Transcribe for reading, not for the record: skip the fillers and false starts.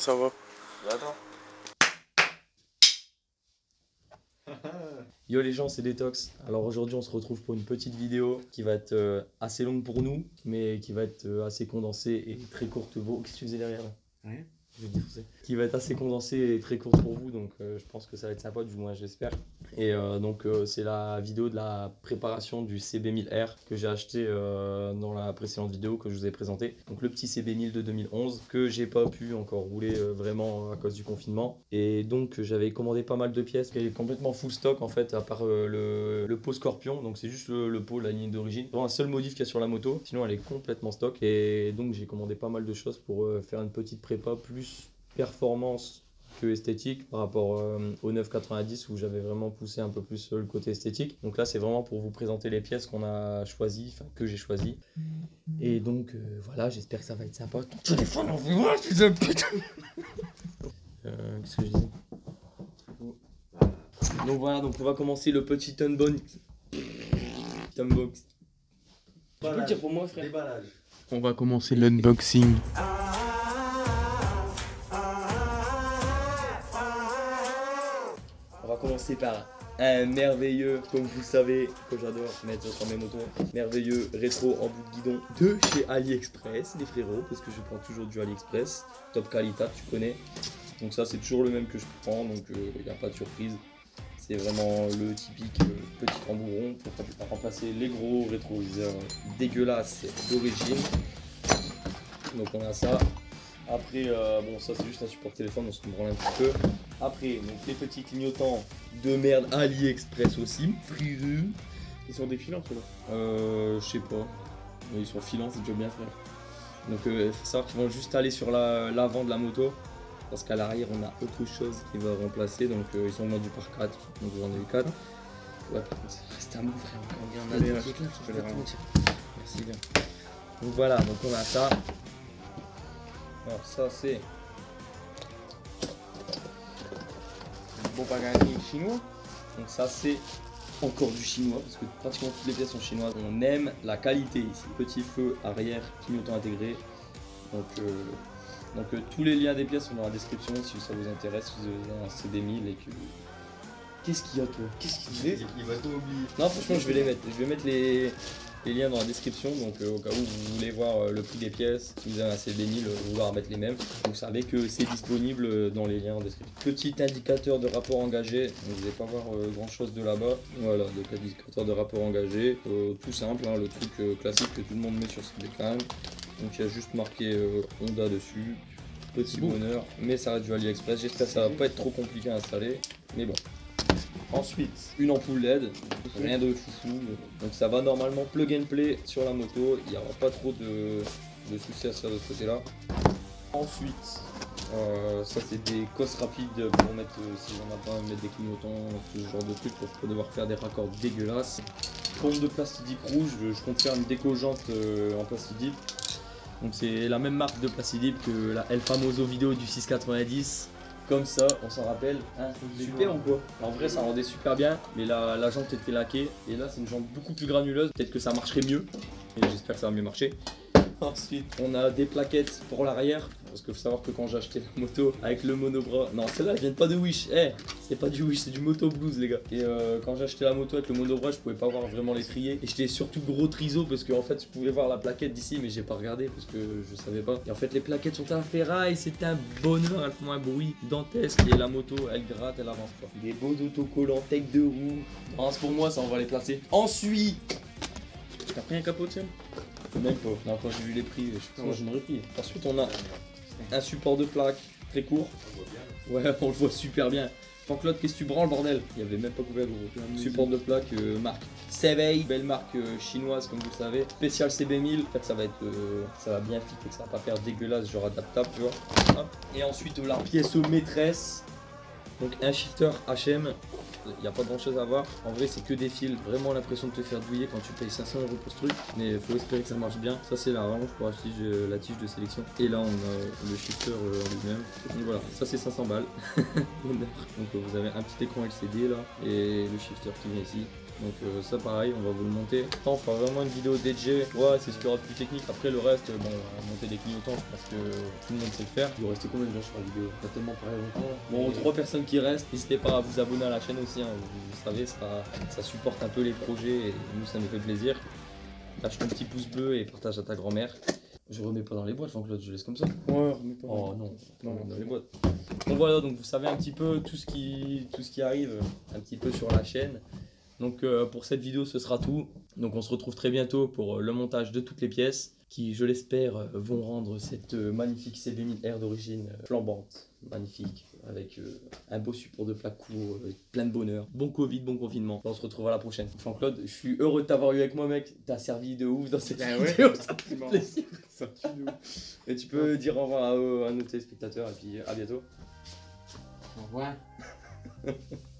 ça va? Attends. Yo les gens, c'est Détox. Alors aujourd'hui on se retrouve pour une petite vidéo qui va être assez longue pour nous, mais qui va être assez condensée et très courte. Qu'est-ce que tu faisais derrière là? Rien. Je vais défoncer. Qui va être assez condensée et très courte pour vous, donc je pense que ça va être sympa, du moins j'espère. Et c'est la vidéo de la préparation du CB1000R que j'ai acheté dans la précédente vidéo que je vous ai présentée. Donc le petit CB1000 de 2011 que j'ai pas pu encore rouler vraiment à cause du confinement. Et donc j'avais commandé pas mal de pièces qui est complètement full stock en fait, à part le pot Scorpion. Donc c'est juste le pot, la ligne d'origine. C'est vraiment un seul modif qu'il y a sur la moto, sinon elle est complètement stock. Et donc j'ai commandé pas mal de choses pour faire une petite prépa plus performance que esthétique par rapport au 990 où j'avais vraiment poussé un peu plus le côté esthétique. Donc là c'est vraiment pour vous présenter les pièces qu'on a choisies, enfin que j'ai choisies. Et donc voilà, j'espère que ça va être sympa. Ton téléphone en voit, fils de pute. Qu'est-ce que je disais? Donc voilà, donc on va commencer le petit unbox. Tu peux le dire pour moi, frère? Déballage. On va commencer l'unboxing. On va commencer par un merveilleux, comme vous savez, que j'adore mettre sur mes motos, merveilleux rétro en bout de guidon de chez AliExpress, les frérots, parce que je prends toujours du AliExpress, top qualité, tu connais. Donc ça c'est toujours le même que je prends, donc il n'y a pas de surprise. C'est vraiment le typique petit tambouron pour remplacer les gros rétroviseurs dégueulasses d'origine. Donc on a ça. Après, bon ça c'est juste un support téléphone, on se branle un petit peu. Après, donc les petits clignotants de merde AliExpress aussi. Ils sont défilants, ceux-là. Je sais pas. Ils sont filants, c'est déjà bien frère. Donc il faut savoir qu'ils vont juste aller sur l'avant de la moto. Parce qu'à l'arrière on a autre chose qui va remplacer. Donc ils sont vendus par 4. Donc j'en ai eu 4. Ouais par contre ça reste un mot frère. Il y en a Je vais deux les trucs là, je vais les mentir. Merci bien. Donc voilà, donc on a ça. Alors ça c'est Bon pagani chinois. donc ça c'est encore du chinois parce que pratiquement toutes les pièces sont chinoises. On aime la qualité ici. Petit feu arrière, clignotant intégré. Donc tous les liens des pièces sont dans la description si ça vous intéresse, si vous avez un CD1000 et que... Qu'est-ce qu'il y a toi? Qu'est-ce qu'il y a? Il va tout oublier. Non franchement je vais les mettre. Je vais mettre les liens dans la description, donc au cas où vous voulez voir le prix des pièces, si vous avez un CB1000, vouloir mettre les mêmes, vous savez que c'est disponible dans les liens en description. Petit indicateur de rapport engagé, vous n'allez pas voir grand chose de là-bas. Voilà, donc indicateur de rapport engagé, tout simple, hein, le truc classique que tout le monde met sur ses bécanes. Donc il y a juste marqué Honda dessus, petit bonheur, mais ça reste du AliExpress. J'espère que ça va pas être trop compliqué à installer, mais bon. Ensuite, une ampoule LED, rien de foufou, donc ça va normalement plug and play sur la moto, il n'y aura pas trop de soucis à se faire de ce côté là. Ensuite, ça c'est des cosses rapides pour mettre, si j'en ai pas, mettre des clignotants, ce genre de trucs pour pas devoir faire des raccords dégueulasses. Pompe de plastidip rouge, je compte faire une déco-jante en plastidip. Donc c'est la même marque de plastidip que la El Famoso vidéo du 690. Comme ça, on s'en rappelle, hein, super ou quoi? En vrai ça rendait super bien, mais la jante était laquée et là c'est une jante beaucoup plus granuleuse, peut-être que ça marcherait mieux, et j'espère que ça va mieux marcher. Ensuite on a des plaquettes pour l'arrière, parce qu'il faut savoir que quand j'ai acheté la moto avec le monobras, non celle-là elles viennent pas de Wish, c'est pas du Wish, c'est du Moto Blues les gars. Et quand j'ai acheté la moto avec le monobras je pouvais pas voir vraiment les trier, et j'étais surtout gros triso parce qu'en fait je pouvais voir la plaquette d'ici mais j'ai pas regardé parce que je savais pas. Et en fait les plaquettes sont en ferraille, c'est un bonheur, elles font un bruit dantesque et la moto elle gratte, elle avance pas. Des beaux autocollants, tech de roue, non, c'est pour moi ça on va les placer. Ensuite, T'as pris un capot, tiens? même pas, non quand j'ai vu les prix, je pense que j'en aurais pris. Ensuite on a un support de plaque très court. Ouais, on le voit super bien. Jean-Claude, qu'est-ce que tu branles, bordel? Il y avait même pas couvert gros. Support de plaque marque Sebei, belle marque chinoise comme vous le savez. Spécial CB1000, en fait ça va être, ça va bien fitter, que ça va pas faire dégueulasse, genre adaptable, tu vois. Hop. Et ensuite la pièce maîtresse, donc un shifter HM. Il n'y a pas grand chose à voir, en vrai c'est que des fils, vraiment l'impression de te faire douiller quand tu payes 500 € pour ce truc, mais il faut espérer que ça marche bien. Ça c'est la rallonge pour acheter la tige de sélection, et là on a le shifter en lui-même, donc voilà, ça c'est 500 balles. Donc vous avez un petit écran LCD là, et le shifter qui vient ici, Donc ça pareil, on va vous le monter. On fera vraiment une vidéo DJ. Ouais, c'est ce qu'il y aura de plus technique. Après le reste, bon, on va monter des clignotants, je pense que tout le monde sait le faire. Il vous restait combien de gens sur la vidéo? Pas tellement parlé longtemps. Bon, 3 personnes qui restent, n'hésitez pas à vous abonner à la chaîne aussi, hein. Vous savez, ça supporte un peu les projets et nous ça nous fait plaisir. Lâche ton petit pouce bleu et partage à ta grand-mère. Je remets pas dans les boîtes, Jean-Claude, je laisse comme ça. Ouais, remets pas. Oh non, Non, dans les boîtes. Donc voilà, donc vous savez un petit peu tout ce qui arrive un petit peu sur la chaîne. Donc pour cette vidéo, ce sera tout. Donc on se retrouve très bientôt pour le montage de toutes les pièces qui, je l'espère, vont rendre cette magnifique CB1000R d'origine flambante, magnifique, avec un beau support de plaque court, plein de bonheur. Bon Covid, bon confinement. On se retrouve à la prochaine. Jean-Claude, je suis heureux de t'avoir eu avec moi, mec. T'as servi de ouf dans cette vidéo, ça me fait plaisir. Ça tue de ouf. Et tu peux dire au revoir à nos téléspectateurs et puis à bientôt. Au revoir.